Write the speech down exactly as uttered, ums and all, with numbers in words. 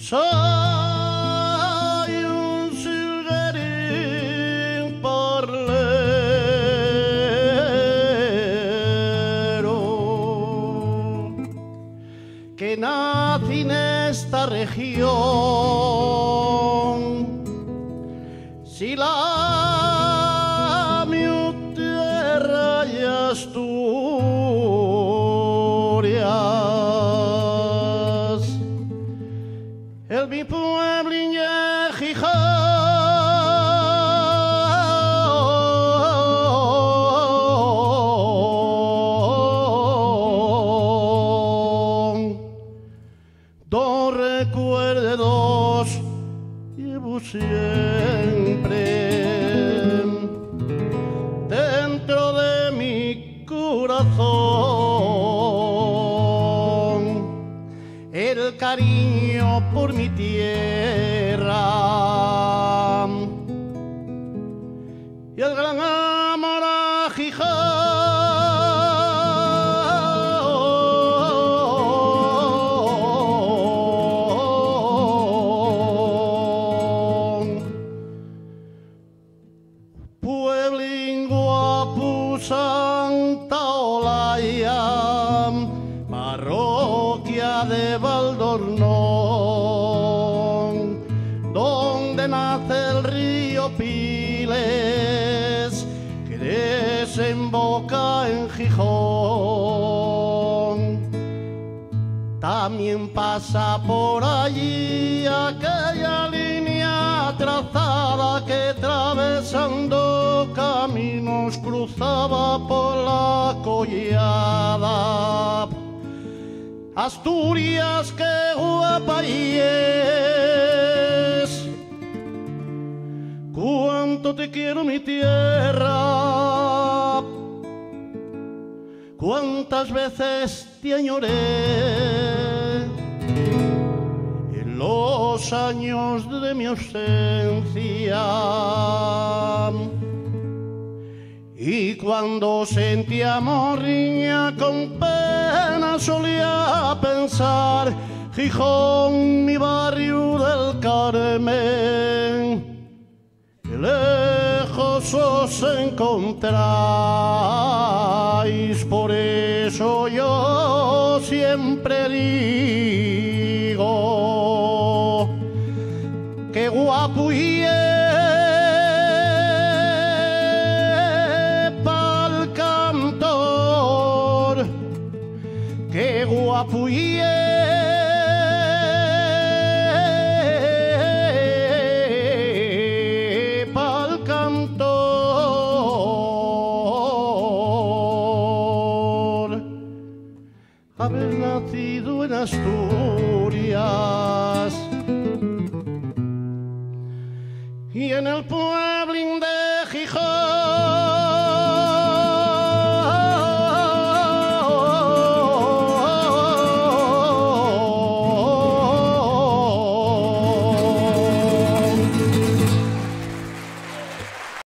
Soy un silguerín parlero que nací en esta región. Si la mi tierra y Asturias, el mi pueblo y Gijón, dos recuerdos llevo siempre dentro de mi corazón, el cariño por mi tierra y el gran amor a Gijón. Pueblín guapo, Santa Olaya, parroquia de Valdornón, donde nace el río Piles, que desemboca en Gijón. También pasa por allí aquella línea trazada que atravesando caminos cruzaba por la collada. Asturias, qué guapa y es, cuánto te quiero mi tierra, cuántas veces te añoré en los años de mi ausencia. Y cuando sentíamos riña con pena solía pensar: Gijón, mi barrio del Carmen, que lejos os encontráis. Por eso yo siempre digo que guapo y qué guapo y pa'l cantor haber nacido en Asturias y en el pueblín de